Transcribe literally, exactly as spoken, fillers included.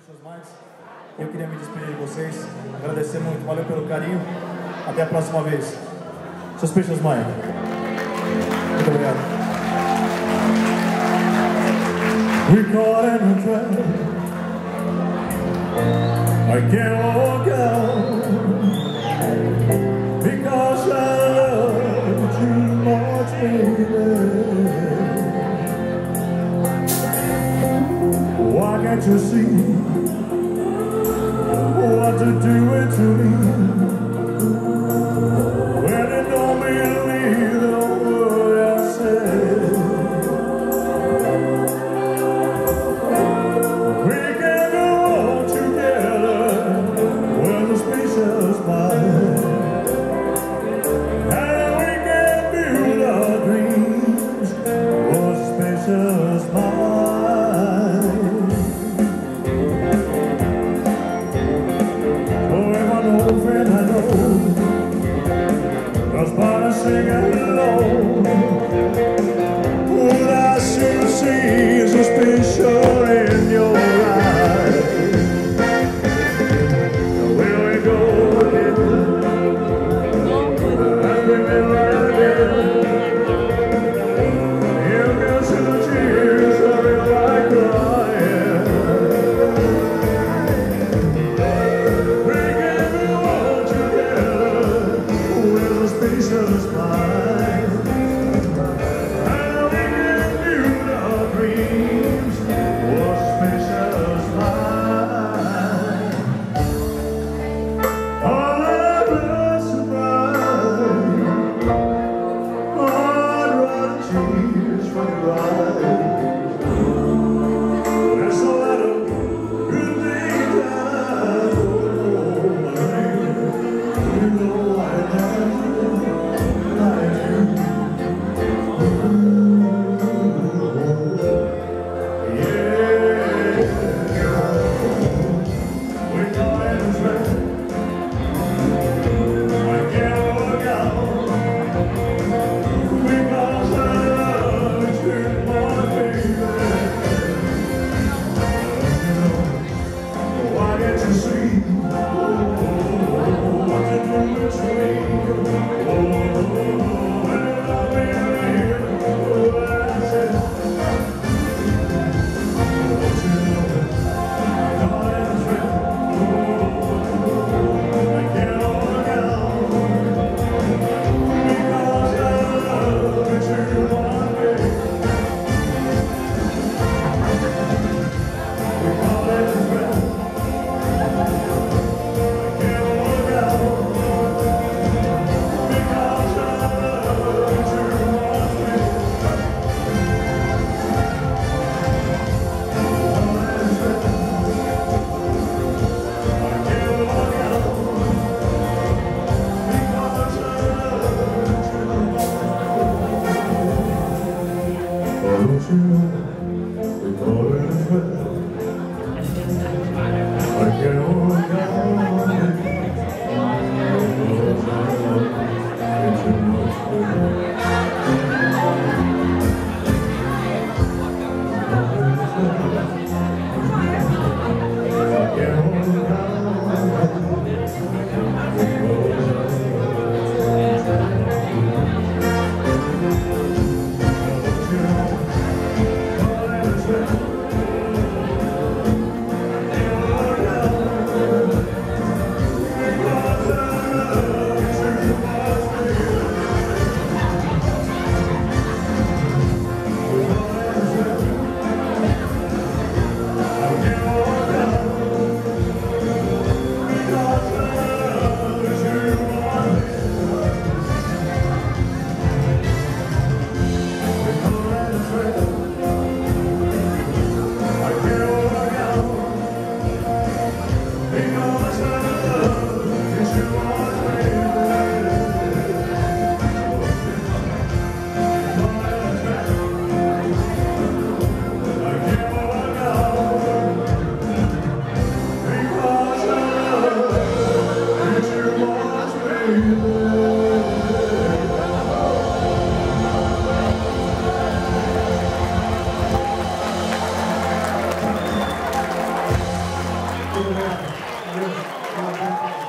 Suspicious Minds. Eu queria me despedir de vocês, agradecer muito, valeu pelo carinho. Até a próxima vez. Suspicious Minds. Muito obrigado. We caught in a trap. I can't walk out because I love you too much, baby. Why can't you see what you're doing to me? When you don't believe the word I said, we can go together with a spacious mind, and we can build our dreams with a spacious mind. Old friend, I know Muito obrigado. Valeu.